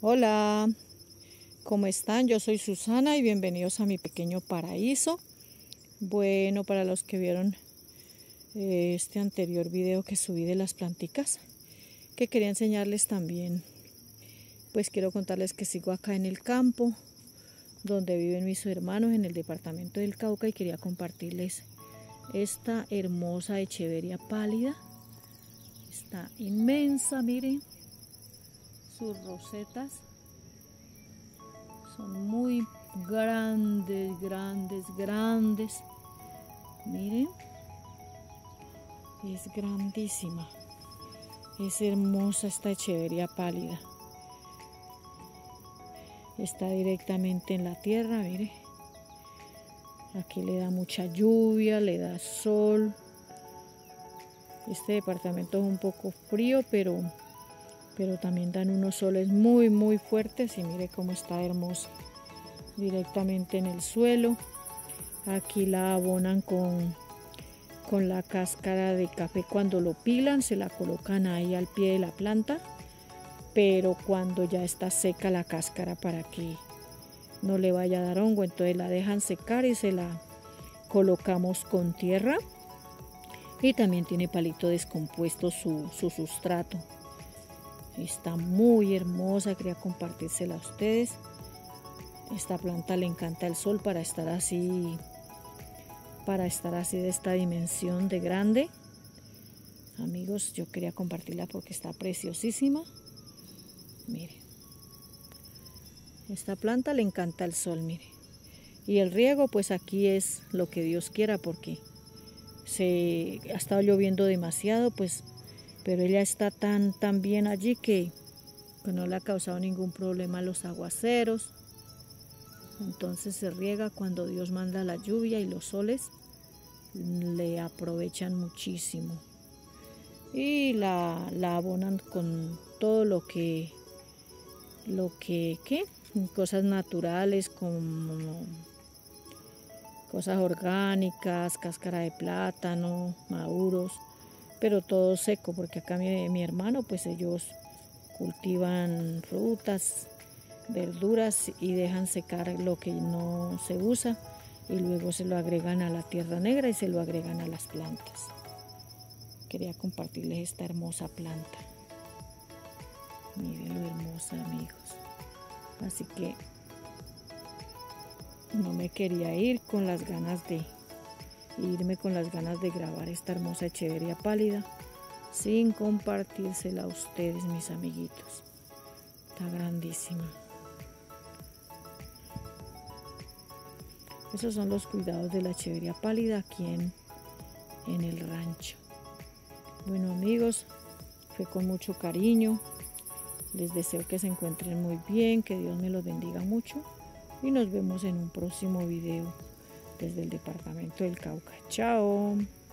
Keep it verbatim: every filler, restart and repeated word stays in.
Hola, ¿cómo están? Yo soy Susana y bienvenidos a mi pequeño paraíso. Bueno, para los que vieron eh, este anterior video que subí de las planticas, que quería enseñarles también, pues quiero contarles que sigo acá en el campo, donde viven mis hermanos en el departamento del Cauca, y quería compartirles esta hermosa echeveria pálida. Está inmensa, miren. Sus rosetas son muy grandes, grandes, grandes. Miren, es grandísima. Es hermosa esta echeveria pálida. Está directamente en la tierra, mire. Aquí le da mucha lluvia, le da sol. Este departamento es un poco frío, pero pero también dan unos soles muy muy fuertes, y mire cómo está hermosa, directamente en el suelo. Aquí la abonan con, con la cáscara de café. Cuando lo pilan se la colocan ahí al pie de la planta, pero cuando ya está seca la cáscara, para que no le vaya a dar hongo, entonces la dejan secar y se la colocamos con tierra, y también tiene palito descompuesto su, su sustrato. Está muy hermosa, quería compartírsela a ustedes. Esta planta le encanta el sol para estar así, para estar así de esta dimensión de grande. Amigos, yo quería compartirla porque está preciosísima. Miren, esta planta le encanta el sol, mire. Y el riego, pues aquí es lo que Dios quiera, porque se ha estado lloviendo demasiado, pues. Pero ella está tan, tan bien allí que, que no le ha causado ningún problema a los aguaceros. Entonces se riega cuando Dios manda la lluvia, y los soles le aprovechan muchísimo. Y la, la abonan con todo lo que, lo que, ¿qué? Cosas naturales, como cosas orgánicas, cáscara de plátano, maduros, pero todo seco, porque acá mi, mi hermano, pues ellos cultivan frutas, verduras, y dejan secar lo que no se usa, y luego se lo agregan a la tierra negra y se lo agregan a las plantas. Quería compartirles esta hermosa planta. Miren lo hermosa, amigos. Así que no me quería ir con las ganas de irme con las ganas de grabar esta hermosa echeveria pálida sin compartírsela a ustedes, mis amiguitos. Está grandísima. Esos son los cuidados de la echeveria pálida aquí en, en el rancho. Bueno, amigos, fue con mucho cariño. Les deseo que se encuentren muy bien, que Dios me los bendiga mucho, y nos vemos en un próximo video desde el departamento del Cauca. Chao.